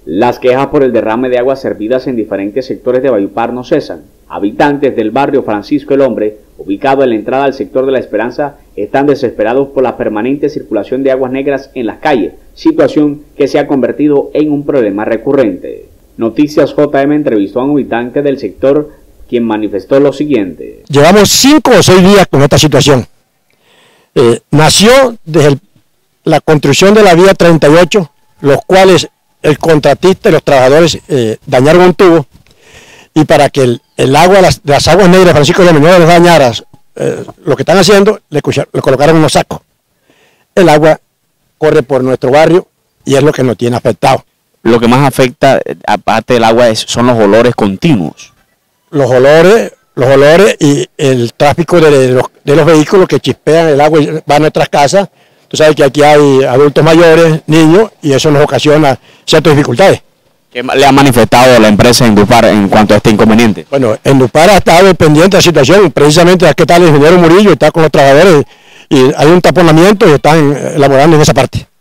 Las quejas por el derrame de aguas servidas en diferentes sectores de Valledupar no cesan. Habitantes del barrio Francisco el Hombre, ubicado en la entrada al sector de La Esperanza, están desesperados por la permanente circulación de aguas negras en las calles, situación que se ha convertido en un problema recurrente. Noticias JM entrevistó a un habitante del sector, quien manifestó lo siguiente. Llevamos 5 o 6 días con esta situación. Nació desde la construcción de la vía 38, los cuales el contratista y los trabajadores dañaron un tubo, y para que el agua de las aguas negras de Francisco el Hombre no les dañara, lo que están haciendo, le colocaron unos sacos. El agua corre por nuestro barrio y es lo que nos tiene afectado. Lo que más afecta, aparte del agua, son los olores continuos. Los olores y el tráfico de los vehículos que chispean el agua y van a nuestras casas. Tú sabes que aquí hay adultos mayores, niños, y eso nos ocasiona ciertas dificultades. ¿Qué le ha manifestado la empresa Endupar en cuanto a este inconveniente? Bueno, Endupar ha estado pendiente de la situación, precisamente aquí está el ingeniero Murillo, está con los trabajadores, y hay un taponamiento y están elaborando en esa parte.